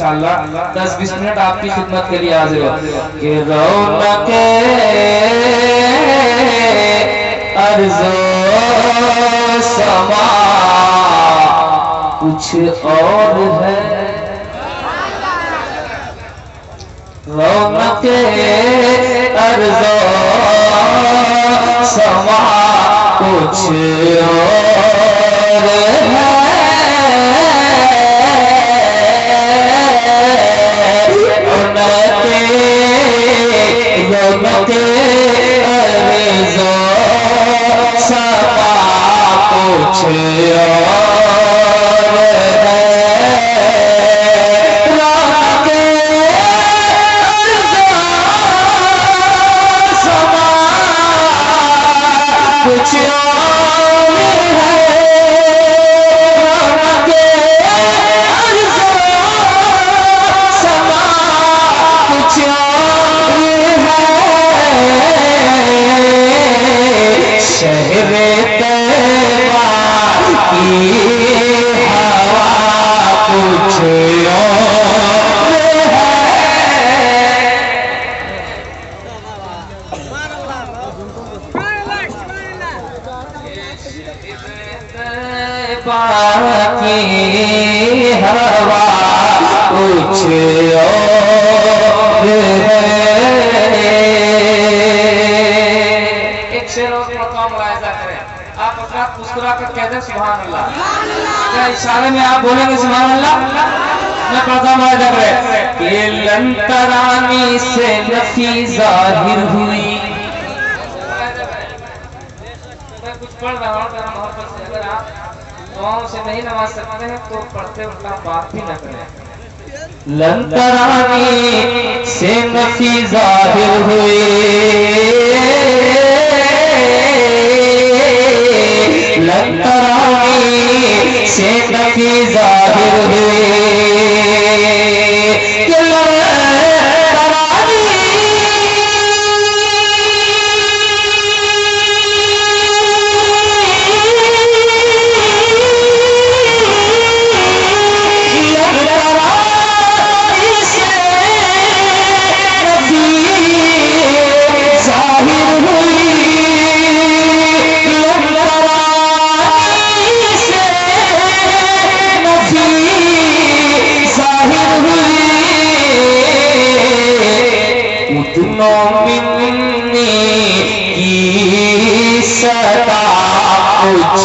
इंशाअल्लाह 10-20 मिनट आपकी खिदमत के लिए हाजिर हो कि रौनके अर्ज़ो समा कुछ और है, रौनके अर्ज़ो समा कुछ और है, रौनके अर्ज़ो समा कुछ की हवा कुछ और है। एक शेर और पढ़ता हूं, मुलाहिजा करें। आप हज़रात मुस्कुरा कर कह दें सुभान अल्लाह। क्या इशारे में आप बोलेंगे सुभान अल्लाह? मैं पढ़ता हूं, मुलाहिजा करें। ये लंतरानी से नफी जाहिर हुई, मैं कुछ पढ़ रहा हूँ जरा मोहब्बत से, अगर आप दुआओं से नहीं नवाज सकते हैं तो पढ़ते उनका बात भी न करें। लंतरानी से नफी जाहिर हुई, लंतरानी से नफी जाहिर हुई, की सदा कुछ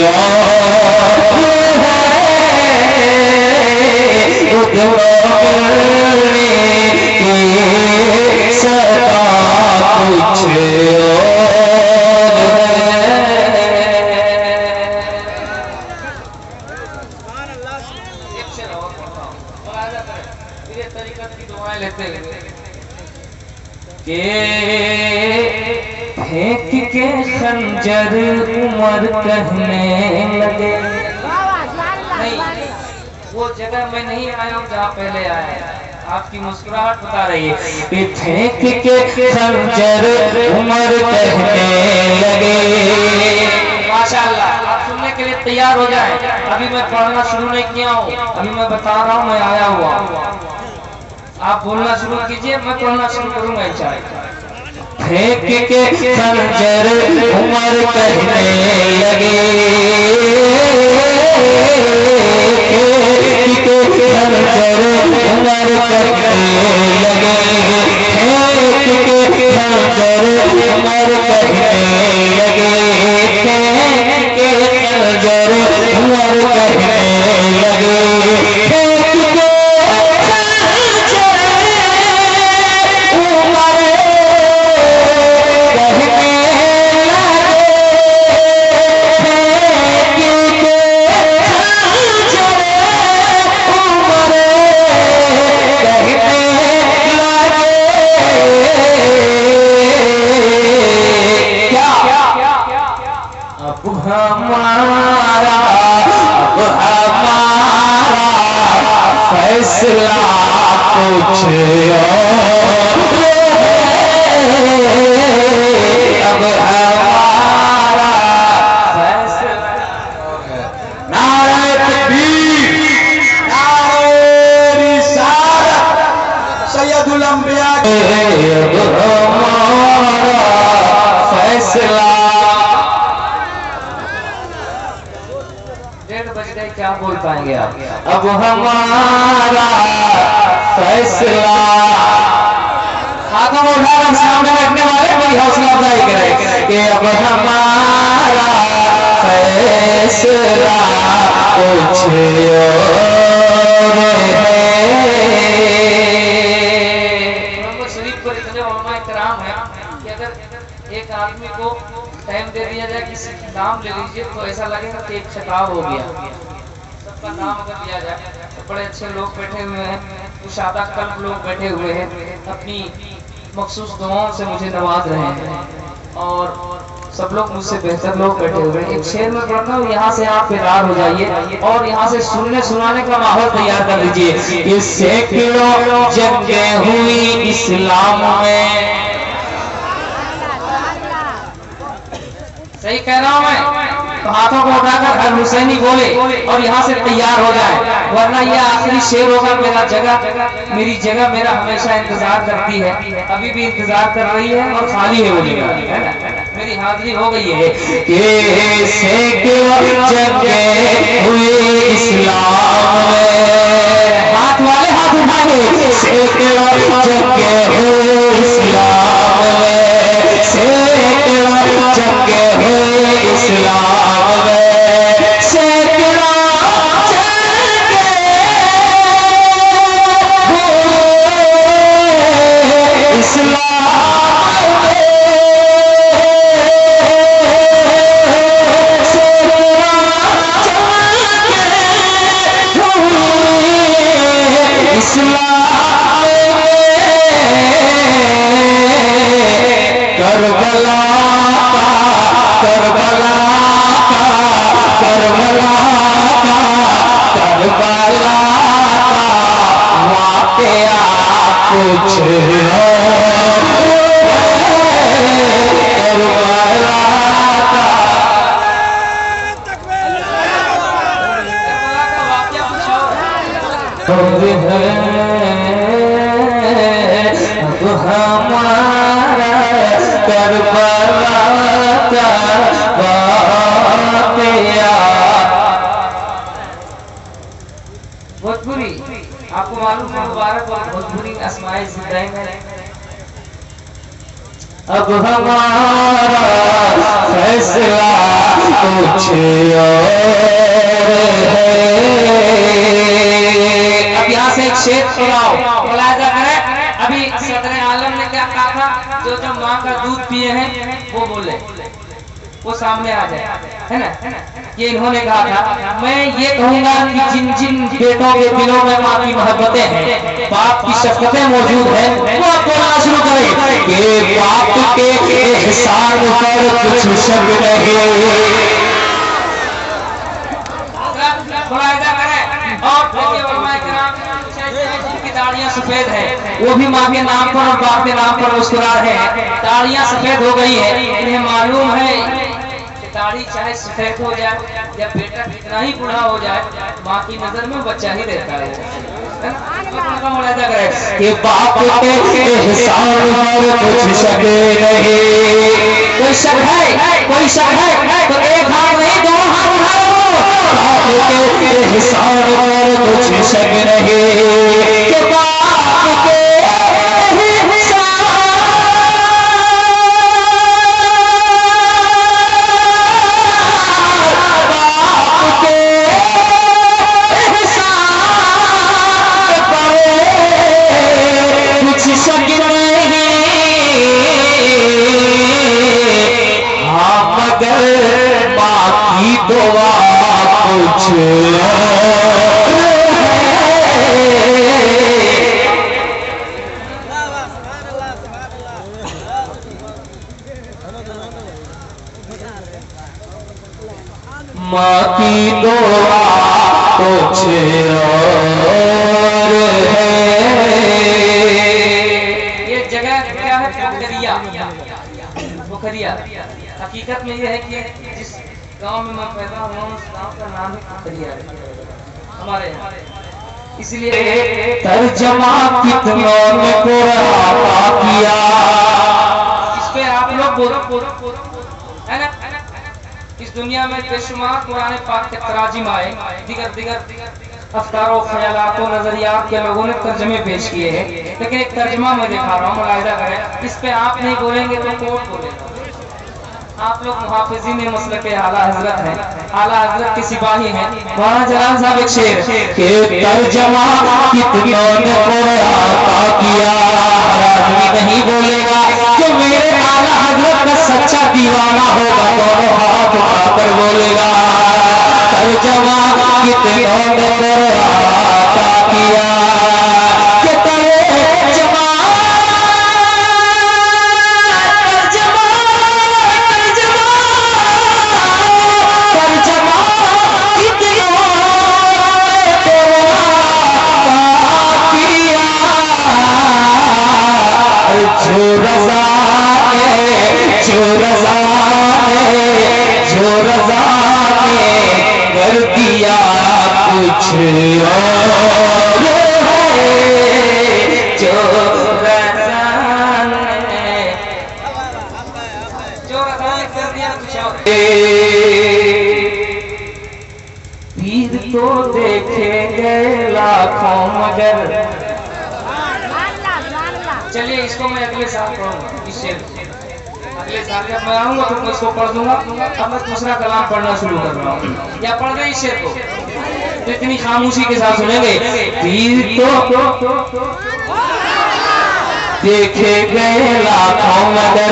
फेंक के खंजर उमर कहने लगे। नहीं, वो जगह मैं नहीं आया हूँ जहाँ पहले आया, आपकी मुस्कुराहट बता रही है। फेंक के खंजर उमर कहने लगे। माशाअल्लाह, आप सुनने के लिए तैयार हो जाए। अभी मैं पढ़ना शुरू नहीं किया हूँ, अभी मैं बता रहा हूँ, मैं आया हुआ। आप बोलना शुरू कीजिए, मैं पढ़ना शुरू करूंगा इंशाअल्लाह। फेंक के खंजर उमर कहने लगे, फेंक के खंजर उमर कहने लगे, फेंक के खंजर उमर कहने लगे, फेंक के खंजर उमर कहने लगे, सैयदुल अंबिया फैसला। 1:30 बज गए, क्या बोल पाएंगे आप? अब हमारा फैसला। हाथों को उठाकर सामने रखने वाले बड़ी हौसला अफजाई करें कि अब हमारा फैसला कुछ शरीफ पर इतने उलमा इकराम है कि अगर एक आदमी को टाइम दे दिया जाए कि नाम ले लीजिए तो ऐसा लगेगा कि एक छटाव हो गया। सबका नाम अगर लिया जाए तो बड़े अच्छे लोग बैठे हुए हैं, कुशादा कल्ब लोग बैठे हुए हैं, अपनी मखसूस दुआओं से मुझे नवाज रहे हैं और सब लोग मुझसे बेहतर लोग बैठे हुए हैं। एक शेर में पढ़ता हूँ, यहाँ से आप बेदार हो जाइए और यहाँ से सुनने सुनाने का माहौल तैयार कर लीजिए। कि सैकड़ों जंगें हुई इस्लाम में। सही कह रहा हूँ मैं? तो हाथों को उठाकर हर हुसैनी बोले और यहाँ से तैयार हो जाए, वरना ये आखिरी शेर होगा। मेरी जगह मेरा हमेशा इंतजार करती है, अभी भी इंतजार कर रही है और खाली है वो जगह, है ना? मेरी हाजिरी हो गई है। इस्लाम में हाथ वाले हाथ उठाए। भोजपुरी आपको मालूम है, मुबारक और भोजपुरी अस्माए ज़िंदगी में। अब हमारा फैसला कुछ और है। अब यहाँ से एक शेर सुनाओ, मुलाहिजा करें। अभी सदर आलम ने क्या कहा था? जो माँ का दूध पिए हैं वो बोले, वो सामने आ जाए, है ना? ये इन्होंने कहा था। मैं ये कहूंगा कि जिन जिन बेटों के दिलों में माँ की मोहब्बतें हैं, बाप की शफ़क़तें मौजूद हैं, वो आप बोलना शुरू करें कि बाप के एहसान पर कुछ शक नहीं। मुलाहिजा करें। और जिनकी दाढ़ियां सफेद है वो भी माँ के नाम पर और बाप के नाम पर मुस्कुरा रहे हैं। दाढ़ियां सफेद हो गई है, इन्हें मालूम है दाढ़ी चाहे सफेद हो जाए या बेटा कितना ही बूढ़ा हो जाए, माँ की नजर में बच्चा ही रहता है। कि बाप के एहसान पर कुछ शक नहीं। कोई शक है? कोई शक है तो एक हाथ नहीं दो हाथ उठाओ। बाप के एहसान पर कुछ शक नहीं। कि बाप के माँ की दुआ कुछ और है। ये जगह क्या है? पोखरिया। पोखरिया हकीकत में ये है कि जिस गांव में मैं पैदा हुआ उस गांव का नाम है पोखरिया हमारे यहाँ। इसलिए तर्जमा कितनों ने कुरान किया, इस पे आप लोग बोलो है ना। इस दुनिया में बेशुमार कुरान पाक के तराजिम आए, दिगर अफकारों ख्यालात और नजरियात के लोगों ने तर्जमे पेश किए हैं, लेकिन एक तर्जमा मैं दिखा रहा हूँ, मुलाहिजा करें। इस पे आप नहीं बोलेंगे तो कौन बोलेगा? आप लोग मुहाफिज़ीन मसलक के आला हजरत हैं, आला हजरत के सिपाही हैं। वहाँ जलाल साहब एक शेर के तर्जमा कितनों ने कुरान किया, हर आदमी नहीं बोलेगा जो मेरे आला हजरत का सच्चा दीवाना होगा, दोनों हाथ उठाकर बोलेगा तर्जमा कितनों ने कुरान किया। पीर तो देखे गए लाखों मगर, चलिए इसको मैं अगले साल पढ़ूंगा, इस शेर अगले साल जब मैं आऊंगा तो मैं इसको पढ़ दूंगा। अब मैं दूसरा कलाम पढ़ना शुरू कर रहा हूँ, या पढ़ गए इस शेर को तो इतनी खामोशी के साथ सुनेंगे। पीर तो देखे गए लाखों मगर,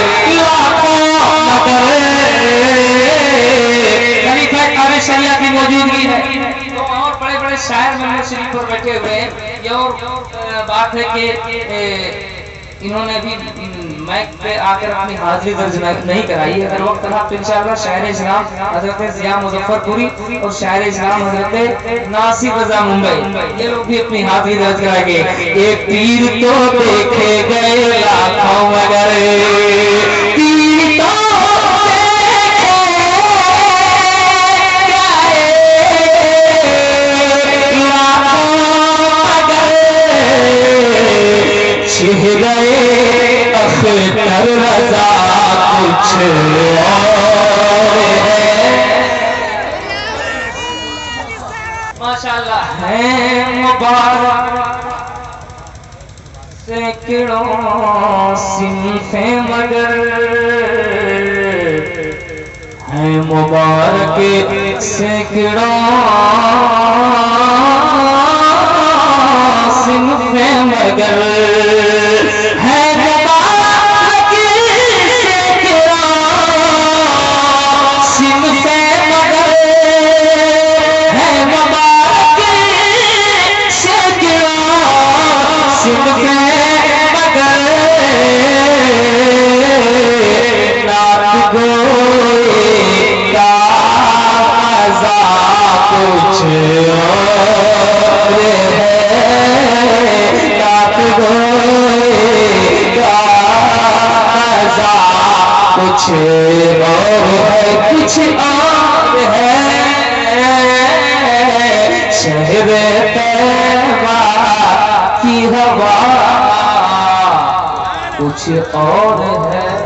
शरिया की मौजूदगी है तो और बड़े बड़े शायर मंदिर शरीफ पर बैठे हुए हैं। ये और बात है कि इन्होंने भी माइक पे आकर अपनी हाजिरी दर्ज नहीं कराई। अगर वक्त रहा तो इंशाअल्लाह शायर इस्लाम हजरत ज़िया मुजफ्फरपुरी और शायर इस्लाम हजरत नासिर रजा मुंबई, ये लोग भी अपनी हाजिरी दर्ज कराएंगे। एक पीर तो देखे गए लाखों मगर, पीर तो गए अख्तर रजा कुछ और है। माशाअल्लाह है मुबारक सैकड़ों सिन्फे मगर, है मुबारक सैकड़ों सिन्फे मगर, कुछ और है शहर तैबा की हवा, कुछ और है।